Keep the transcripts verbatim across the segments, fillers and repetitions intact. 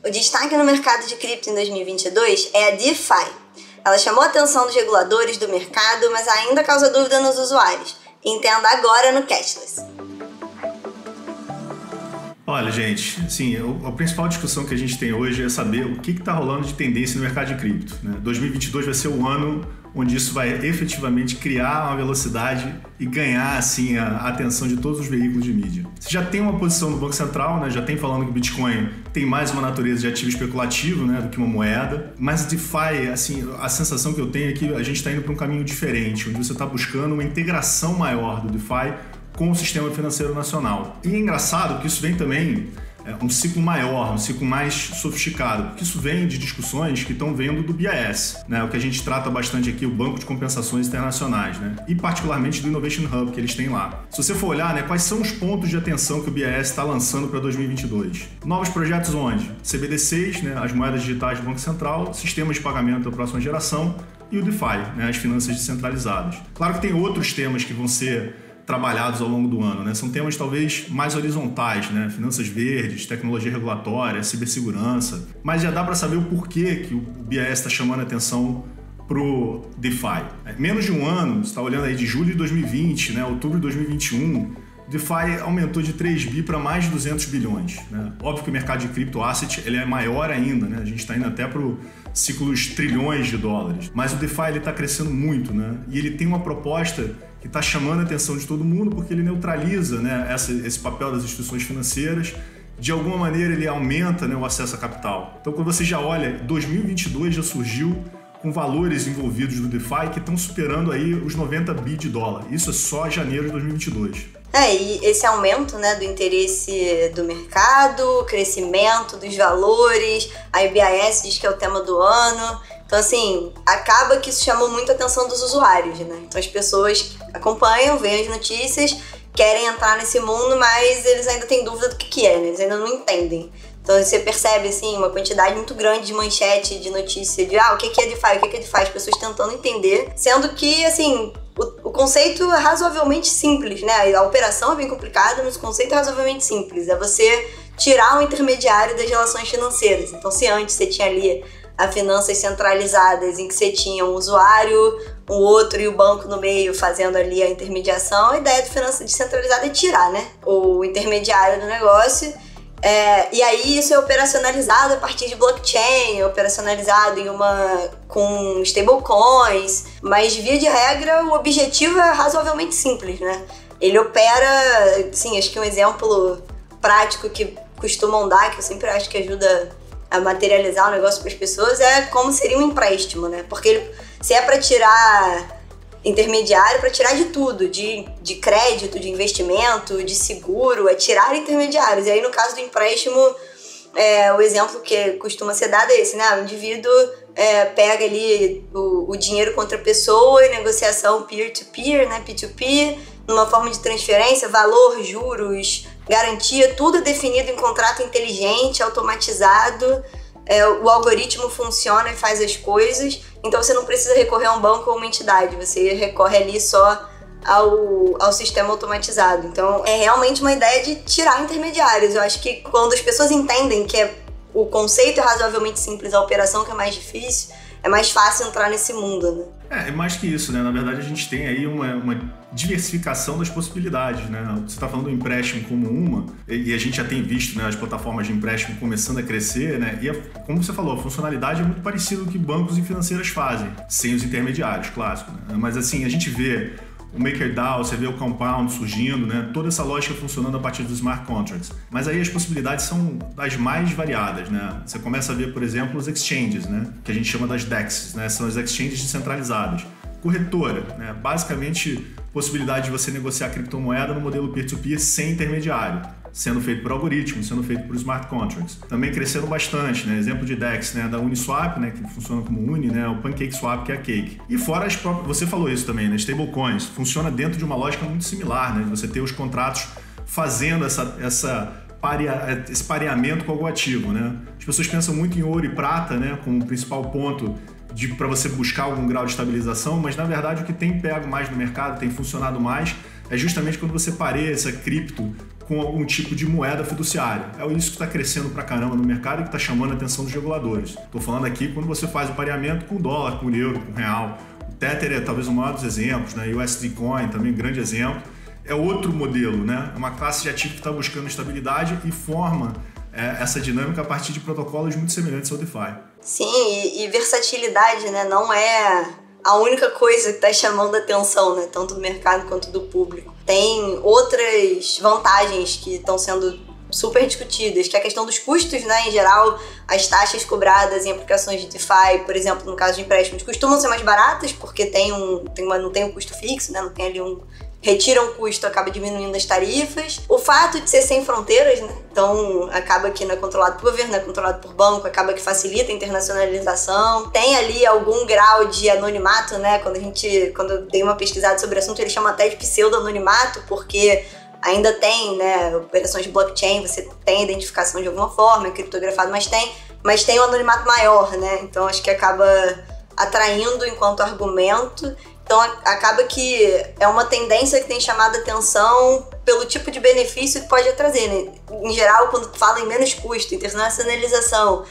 O destaque no mercado de cripto em dois mil e vinte e dois é a DeFi. Ela chamou a atenção dos reguladores do mercado, mas ainda causa dúvida nos usuários. Entenda agora no Cashless. Olha, gente, assim, a principal discussão que a gente tem hoje é saber o que está rolando de tendência no mercado de cripto, né? dois mil e vinte e dois vai ser o ano onde isso vai efetivamente criar uma velocidade e ganhar assim, a atenção de todos os veículos de mídia. Você já tem uma posição no Banco Central, né? Já tem falando que o Bitcoin tem mais uma natureza de ativo especulativo, né? Do que uma moeda, mas DeFi, assim, a sensação que eu tenho é que a gente está indo para um caminho diferente, onde você está buscando uma integração maior do DeFi com o sistema financeiro nacional. E é engraçado que isso vem também é, um ciclo maior, um ciclo mais sofisticado, porque isso vem de discussões que estão vendo do B I S, né, o que a gente trata bastante aqui, o Banco de Compensações Internacionais, né, e particularmente do Innovation Hub que eles têm lá. Se você for olhar, né, quais são os pontos de atenção que o B I S está lançando para dois mil e vinte e dois? Novos projetos onde? C B D Cs, né, as moedas digitais do Banco Central, sistemas de pagamento da próxima geração e o DeFi, né, as finanças descentralizadas. Claro que tem outros temas que vão ser trabalhados ao longo do ano, né? São temas talvez mais horizontais, né? Finanças verdes, tecnologia regulatória, cibersegurança, mas já dá para saber o porquê que o B I S está chamando a atenção pro DeFi. Menos de um ano, você está olhando aí de julho de dois mil e vinte, né? Outubro de dois mil e vinte e um, o DeFi aumentou de três bi para mais de duzentos bilhões, né? Óbvio que o mercado de cripto asset ele é maior ainda, né? A gente está indo até para o ciclos trilhões de dólares, mas o DeFi está crescendo muito, né? E ele tem uma proposta que está chamando a atenção de todo mundo porque ele neutraliza, né, essa, esse papel das instituições financeiras. De alguma maneira ele aumenta, né, o acesso a capital. Então quando você já olha, dois mil e vinte e dois já surgiu com valores envolvidos no DeFi que estão superando aí os noventa bi de dólar. Isso é só janeiro de dois mil e vinte e dois. É, e esse aumento, né, do interesse do mercado, crescimento dos valores, a B I S diz que é o tema do ano. Então, assim, acaba que isso chamou muito a atenção dos usuários, né? Então, as pessoas acompanham, veem as notícias, querem entrar nesse mundo, mas eles ainda têm dúvida do que que é, né? Eles ainda não entendem. Então, você percebe, assim, uma quantidade muito grande de manchete, de notícia, de, ah, o que que é DeFi, o que que é DeFi, as pessoas tentando entender, sendo que, assim, o, o conceito é razoavelmente simples, né? A operação é bem complicada, mas o conceito é razoavelmente simples. É você tirar o intermediário das relações financeiras. Então, se antes você tinha ali a finanças centralizadas, em que você tinha um usuário, um outro e o banco no meio fazendo ali a intermediação, a ideia de finança descentralizada é tirar, né, o intermediário do negócio. É, e aí isso é operacionalizado a partir de blockchain, operacionalizado em uma, com stablecoins, mas via de regra o objetivo é razoavelmente simples, né? Ele opera, assim, acho que um exemplo prático que costumam dar, que eu sempre acho que ajuda a materializar o negócio para as pessoas, é como seria um empréstimo, né? Porque ele, se é para tirar intermediário, para tirar de tudo, de, de crédito, de investimento, de seguro, é tirar intermediários. E aí, no caso do empréstimo, é, o exemplo que costuma ser dado é esse, né? O indivíduo é, pega ali o, o dinheiro contra a pessoa em negociação peer-to-peer, né? P dois P, numa forma de transferência, valor, juros, garantia, tudo definido em contrato inteligente, automatizado. É, o algoritmo funciona e faz as coisas, então você não precisa recorrer a um banco ou uma entidade, você recorre ali só ao, ao sistema automatizado. Então é realmente uma ideia de tirar intermediários. Eu acho que quando as pessoas entendem que é, o conceito é razoavelmente simples, a operação que é mais difícil, é mais fácil entrar nesse mundo, né? É, é mais que isso, né? Na verdade, a gente tem aí uma, uma diversificação das possibilidades, né? Você está falando do empréstimo como uma, e a gente já tem visto, né, as plataformas de empréstimo começando a crescer, né? E, a, como você falou, a funcionalidade é muito parecida com o que bancos e financeiras fazem, sem os intermediários, clássico, né? Mas, assim, a gente vê o MakerDAO, você vê o Compound surgindo, né? Toda essa lógica funcionando a partir dos smart contracts. Mas aí as possibilidades são das mais variadas, né? Você começa a ver, por exemplo, os exchanges, né? Que a gente chama das D E Xs, né? São as exchanges descentralizadas. Corretora, né? Basicamente, possibilidade de você negociar criptomoeda no modelo peer-to-peer sem intermediário, sendo feito por algoritmos, sendo feito por smart contracts. Também cresceram bastante, né? Exemplo de D E X, né? Da Uniswap, né? Que funciona como Uni, né? O PancakeSwap, que é a Cake. E fora as próprias, você falou isso também, né? Stablecoins. Funciona dentro de uma lógica muito similar, né? Você ter os contratos fazendo essa, essa pareia, esse pareamento com algo ativo, né? As pessoas pensam muito em ouro e prata, né? Como principal ponto para você buscar algum grau de estabilização, mas na verdade o que tem pego mais no mercado, tem funcionado mais, é justamente quando você pareia essa cripto com algum tipo de moeda fiduciária. É isso que está crescendo pra caramba no mercado e que está chamando a atenção dos reguladores. Estou falando aqui quando você faz o pareamento com o dólar, com o euro, com o real. O Tether é talvez o maior dos exemplos, né? U S D Coin também um grande exemplo. É outro modelo, né? É uma classe de ativo que está buscando estabilidade e forma é, essa dinâmica a partir de protocolos muito semelhantes ao DeFi. Sim, e, e versatilidade, né? Não é a única coisa que está chamando a atenção, né? Tanto do mercado quanto do público. Tem outras vantagens que estão sendo super discutidas, que é a questão dos custos, né? Em geral, as taxas cobradas em aplicações de DeFi, por exemplo, no caso de empréstimos, costumam ser mais baratas, porque tem um, tem uma, não tem um custo fixo, né? Não tem ali um... retira um custo, acaba diminuindo as tarifas. O fato de ser sem fronteiras, né? Então acaba que não é controlado por governo, não é controlado por banco, acaba que facilita a internacionalização. Tem ali algum grau de anonimato, né? Quando a gente, quando eu dei uma pesquisada sobre o assunto, eles chamam até de pseudo-anonimato, porque ainda tem, né, operações de blockchain, você tem identificação de alguma forma, é criptografado, mas tem, mas tem um anonimato maior, né? Então acho que acaba atraindo enquanto argumento. Então acaba que é uma tendência que tem chamado a atenção pelo tipo de benefício que pode trazer, né? Em geral, quando fala em menos custo, internacionalização,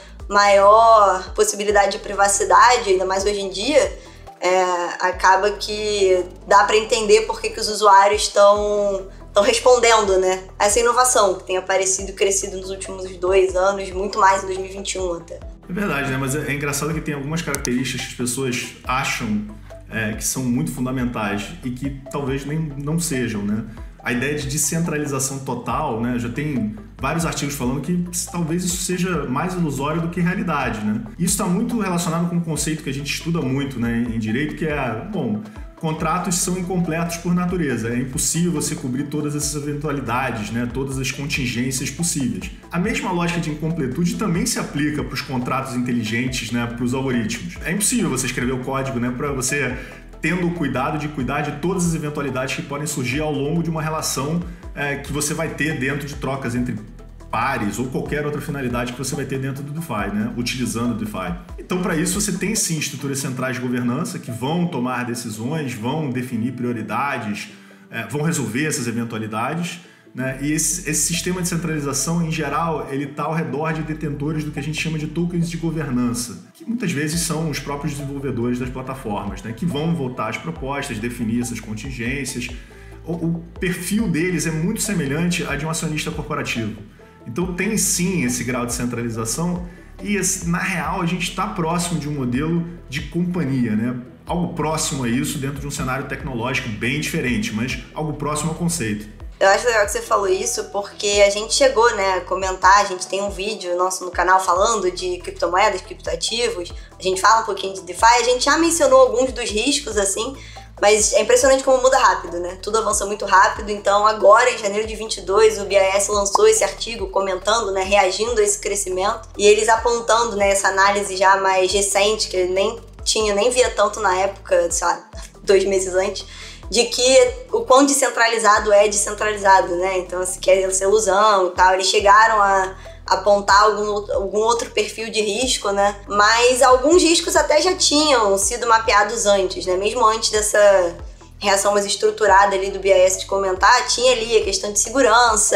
maior possibilidade de privacidade, ainda mais hoje em dia, é, acaba que dá para entender por que, que os usuários estão estão respondendo, né, a essa inovação que tem aparecido e crescido nos últimos dois anos, muito mais em dois mil e vinte e um até. É verdade, né? Mas é engraçado que tem algumas características que as pessoas acham É, que são muito fundamentais e que talvez nem não sejam, né? A ideia de descentralização total, né? Já tem vários artigos falando que talvez isso seja mais ilusório do que realidade, né? Isso está muito relacionado com um conceito que a gente estuda muito, né, em direito, que é, bom, contratos são incompletos por natureza. É impossível você cobrir todas essas eventualidades, né? Todas as contingências possíveis. A mesma lógica de incompletude também se aplica para os contratos inteligentes, né? Para os algoritmos. É impossível você escrever o código, né? Para você tendo o cuidado de cuidar de todas as eventualidades que podem surgir ao longo de uma relação é, que você vai ter dentro de trocas entre pares ou qualquer outra finalidade que você vai ter dentro do DeFi, né? Utilizando o DeFi. Então, para isso, você tem sim estruturas centrais de governança que vão tomar decisões, vão definir prioridades, é, vão resolver essas eventualidades, né? E esse, esse sistema de centralização, em geral, ele está ao redor de detentores do que a gente chama de tokens de governança, que muitas vezes são os próprios desenvolvedores das plataformas, né? Que vão votar as propostas, definir essas contingências. O, o perfil deles é muito semelhante a de um acionista corporativo. Então tem sim esse grau de centralização e, na real, a gente está próximo de um modelo de companhia, né? Algo próximo a isso dentro de um cenário tecnológico bem diferente, mas algo próximo ao conceito. Eu acho legal que você falou isso porque a gente chegou, né, a comentar, a gente tem um vídeo nosso no canal falando de criptomoedas, criptoativos, a gente fala um pouquinho de DeFi, a gente já mencionou alguns dos riscos, assim, mas é impressionante como muda rápido, né? Tudo avança muito rápido, então agora, em janeiro de vinte e dois, o B I S lançou esse artigo comentando, né, reagindo a esse crescimento, e eles apontando, né, essa análise já mais recente, que nem tinha, nem via tanto na época, sei lá, dois meses antes, de que o quão descentralizado é descentralizado, né? Então, se quer essa ilusão e tal, eles chegaram a apontar algum, algum outro perfil de risco, né? Mas alguns riscos até já tinham sido mapeados antes, né? Mesmo antes dessa reação mais estruturada ali do B I S de comentar, tinha ali a questão de segurança.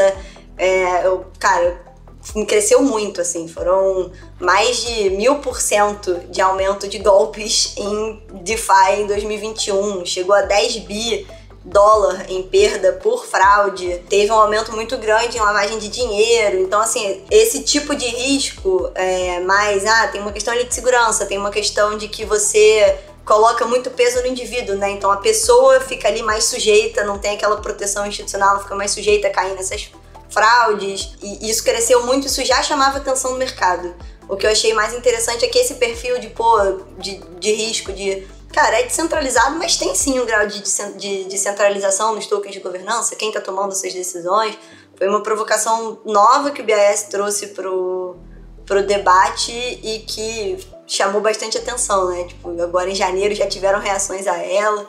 É, eu, cara, cresceu muito, assim, foram mais de mil por cento de aumento de golpes em DeFi em dois mil e vinte e um, chegou a dez bi dólar em perda por fraude, teve um aumento muito grande em lavagem de dinheiro. Então, assim, esse tipo de risco é mais, ah, tem uma questão ali de segurança, tem uma questão de que você coloca muito peso no indivíduo, né? Então a pessoa fica ali mais sujeita, não tem aquela proteção institucional, ela fica mais sujeita a cair nessas fraudes, e isso cresceu muito, isso já chamava atenção no mercado. O que eu achei mais interessante é que esse perfil de, pô, de, de risco, de, cara, é descentralizado, mas tem sim um grau de, de, de centralização nos tokens de governança, quem tá tomando essas decisões. Foi uma provocação nova que o B I S trouxe pro, pro debate e que chamou bastante atenção, né? Tipo, agora em janeiro já tiveram reações a ela. Então,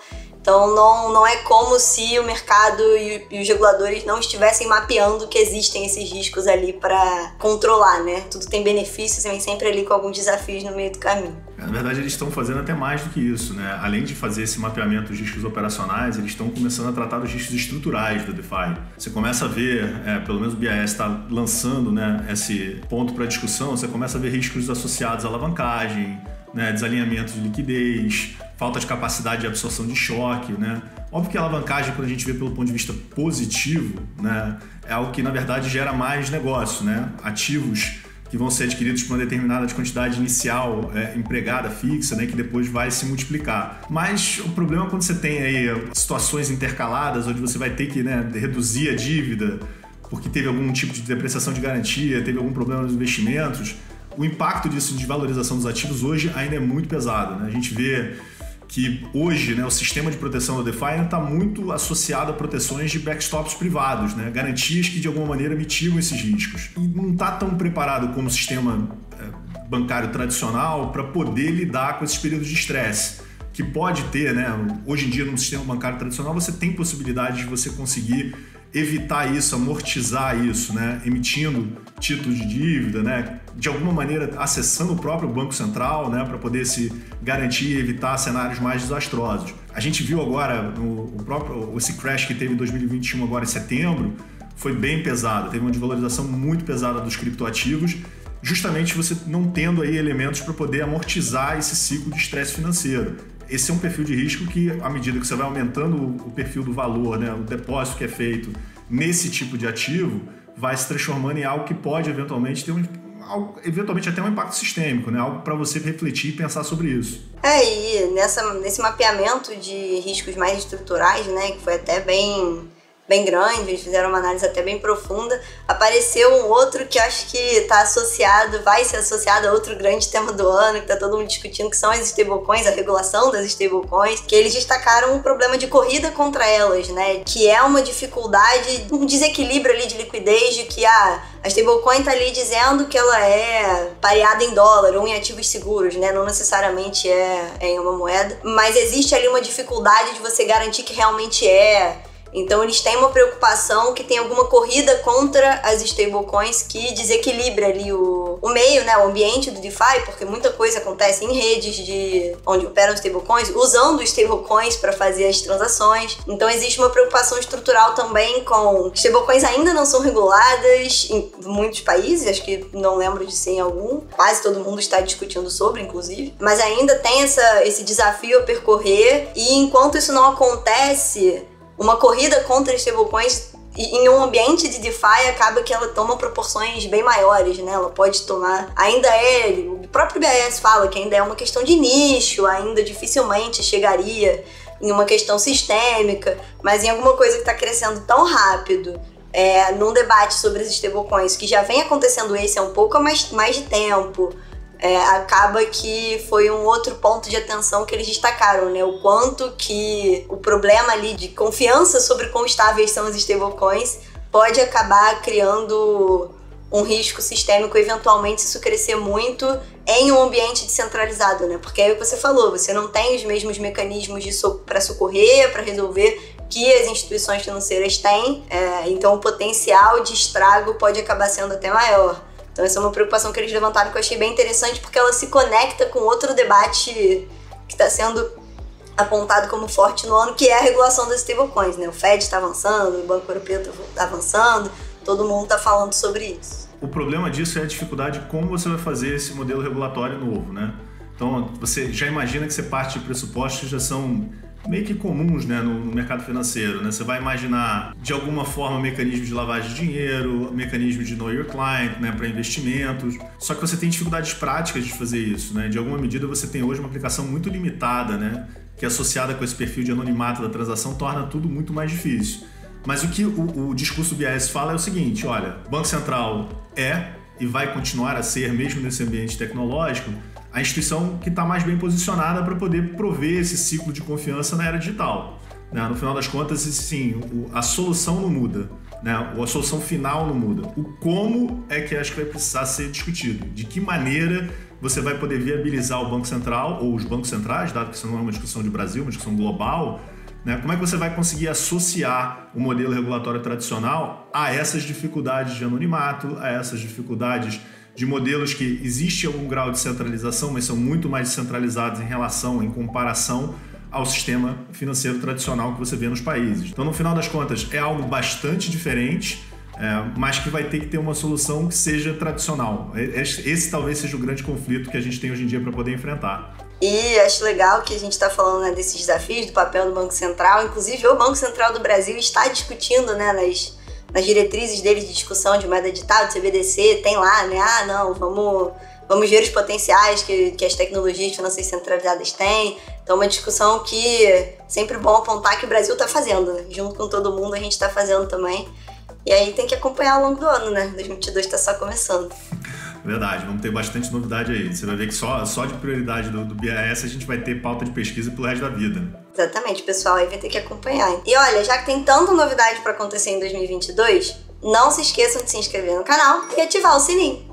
Então não, não é como se o mercado e, e os reguladores não estivessem mapeando que existem esses riscos ali para controlar, né? Tudo tem benefícios e vem sempre ali com alguns desafios no meio do caminho. Na verdade, eles estão fazendo até mais do que isso, né? Além de fazer esse mapeamento dos riscos operacionais, eles estão começando a tratar dos riscos estruturais do DeFi. Você começa a ver, é, pelo menos o B I S está lançando, né, esse ponto para discussão, você começa a ver riscos associados à alavancagem, né, desalinhamento de liquidez, falta de capacidade de absorção de choque, né? Óbvio que a alavancagem, quando a gente vê pelo ponto de vista positivo, né, é algo que, na verdade, gera mais negócio, né? Ativos que vão ser adquiridos por uma determinada quantidade inicial é, empregada, fixa, né, que depois vai se multiplicar. Mas o problema é quando você tem aí situações intercaladas, onde você vai ter que, né, reduzir a dívida porque teve algum tipo de depreciação de garantia, teve algum problema nos investimentos, o impacto disso de valorização dos ativos hoje ainda é muito pesado, né? A gente vê que hoje, né, o sistema de proteção do DeFi ainda está muito associado a proteções de backstops privados, né, garantias que de alguma maneira mitigam esses riscos. E não está tão preparado como o sistema é, bancário tradicional para poder lidar com esses períodos de estresse, que pode ter, né? Hoje em dia no sistema bancário tradicional você tem possibilidade de você conseguir evitar isso, amortizar isso, né? Emitindo títulos de dívida, né? De alguma maneira acessando o próprio Banco Central, né? Para poder se garantir e evitar cenários mais desastrosos. A gente viu agora no, o próprio, esse crash que teve em dois mil e vinte e um, agora em setembro, foi bem pesado, teve uma desvalorização muito pesada dos criptoativos, justamente você não tendo aí elementos para poder amortizar esse ciclo de estresse financeiro. Esse é um perfil de risco que, à medida que você vai aumentando o perfil do valor, né, o depósito que é feito nesse tipo de ativo, vai se transformando em algo que pode eventualmente ter um, algo, eventualmente até um impacto sistêmico, né, algo para você refletir e pensar sobre isso. É, e nessa, nesse mapeamento de riscos mais estruturais, né, que foi até bem... bem grande, eles fizeram uma análise até bem profunda, apareceu um outro que acho que está associado, vai ser associado a outro grande tema do ano, que está todo mundo discutindo, que são as stablecoins, a regulação das stablecoins, que eles destacaram um problema de corrida contra elas, né, que é uma dificuldade, um desequilíbrio ali de liquidez, de que ah, a stablecoin está ali dizendo que ela é pareada em dólar ou em ativos seguros, né, não necessariamente é, é em uma moeda, mas existe ali uma dificuldade de você garantir que realmente é. Então eles têm uma preocupação que tem alguma corrida contra as stablecoins que desequilibra ali o, o meio, né, o ambiente do DeFi, porque muita coisa acontece em redes de onde operam stablecoins, usando stablecoins para fazer as transações. Então existe uma preocupação estrutural também com stablecoins ainda não são reguladas em muitos países, acho que não lembro de ser em algum, quase todo mundo está discutindo sobre, inclusive, mas ainda tem essa, esse desafio a percorrer, e enquanto isso não acontece, uma corrida contra stablecoins em um ambiente de DeFi acaba que ela toma proporções bem maiores, né? Ela pode tomar... Ainda é... O próprio B I S fala que ainda é uma questão de nicho, ainda dificilmente chegaria em uma questão sistêmica, mas em alguma coisa que está crescendo tão rápido, é, num debate sobre as stablecoins, que já vem acontecendo esse há um pouco mais, mais de tempo, É, acaba que foi um outro ponto de atenção que eles destacaram, né? O quanto que o problema ali de confiança sobre quão estáveis são as stablecoins pode acabar criando um risco sistêmico, eventualmente, se isso crescer muito em um ambiente descentralizado, né? Porque é o que você falou, você não tem os mesmos mecanismos de so- para socorrer, para resolver, que as instituições financeiras têm, é, então o potencial de estrago pode acabar sendo até maior. Então essa é uma preocupação que eles levantaram que eu achei bem interessante, porque ela se conecta com outro debate que está sendo apontado como forte no ano, que é a regulação das stablecoins, né? O Fed está avançando, o Banco Europeu está avançando, todo mundo está falando sobre isso. O problema disso é a dificuldade de como você vai fazer esse modelo regulatório novo, né? Então você já imagina que você parte de pressupostos que já são meio que comuns, né, no, no mercado financeiro, né? Você vai imaginar, de alguma forma, mecanismos de lavagem de dinheiro, mecanismos de know your client, né, para investimentos. Só que você tem dificuldades práticas de fazer isso, né? De alguma medida você tem hoje uma aplicação muito limitada, né, que associada com esse perfil de anonimato da transação torna tudo muito mais difícil. Mas o que o, o discurso do B I S fala é o seguinte: olha, o Banco Central é e vai continuar a ser, mesmo nesse ambiente tecnológico, a instituição que está mais bem posicionada para poder prover esse ciclo de confiança na era digital. Né? No final das contas, sim, a solução não muda, né? A solução final não muda. O como é que acho que vai precisar ser discutido. De que maneira você vai poder viabilizar o Banco Central, ou os bancos centrais, dado que isso não é uma discussão de Brasil, uma discussão global, né? Como é que você vai conseguir associar o modelo regulatório tradicional a essas dificuldades de anonimato, a essas dificuldades de modelos que existe algum grau de centralização, mas são muito mais descentralizados em relação, em comparação ao sistema financeiro tradicional que você vê nos países. Então, no final das contas, é algo bastante diferente, é, mas que vai ter que ter uma solução que seja tradicional. Esse, esse talvez seja o grande conflito que a gente tem hoje em dia para poder enfrentar. E acho legal que a gente está falando, né, desses desafios, do papel do Banco Central. Inclusive, o Banco Central do Brasil está discutindo, né, nas, nas diretrizes dele de discussão de moeda digital, do C B D C, tem lá, né, ah, não, vamos, vamos ver os potenciais que, que as tecnologias financeiras centralizadas têm. Então, uma discussão que é sempre bom apontar que o Brasil está fazendo, né? Junto com todo mundo a gente está fazendo também. E aí tem que acompanhar ao longo do ano, né? dois mil e vinte e dois está só começando. Verdade, vamos ter bastante novidade aí. Você vai ver que só, só de prioridade do, do B A S a gente vai ter pauta de pesquisa pelo resto da vida. Exatamente, pessoal, aí vai ter que acompanhar. E olha, já que tem tanta novidade para acontecer em dois mil e vinte e dois, não se esqueçam de se inscrever no canal e ativar o sininho.